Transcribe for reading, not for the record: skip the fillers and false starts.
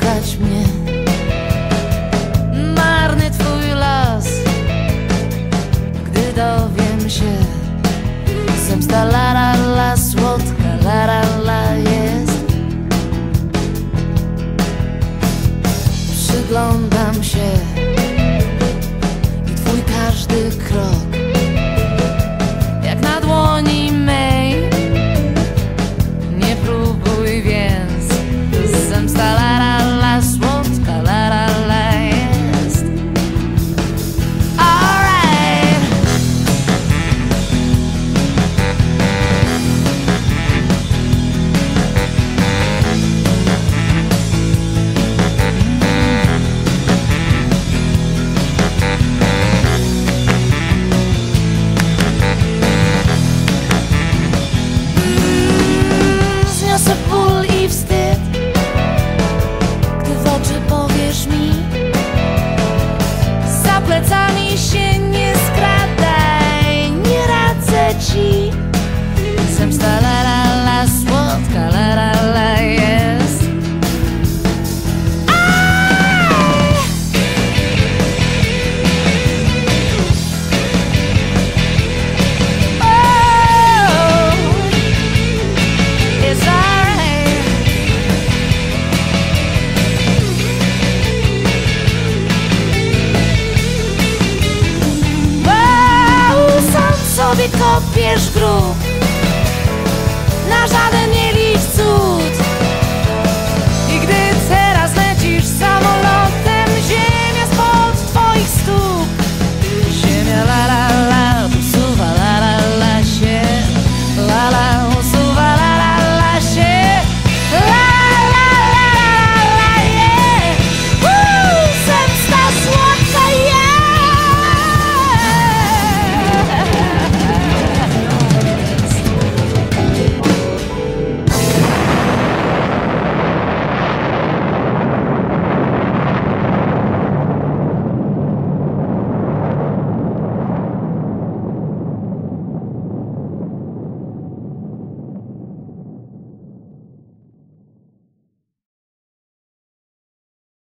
szukać mnie. Marny twój los, gdy dowiem się. Zemsta la la la, słodka la la la jest. Przyglądam się i twój każdy krok jak na dłoni mej. Nie próbuj więc, zemsta la la la, słodka la la la jest. Alright. Zniosę ból i wstyd, gdy w oczy powiesz mi. Za plecami się nie skradaj, nie radzę ci. Zemsta la la la, słodka la la la jest. It's alright. Wow, sam sobie kopiesz grób, na żaden nie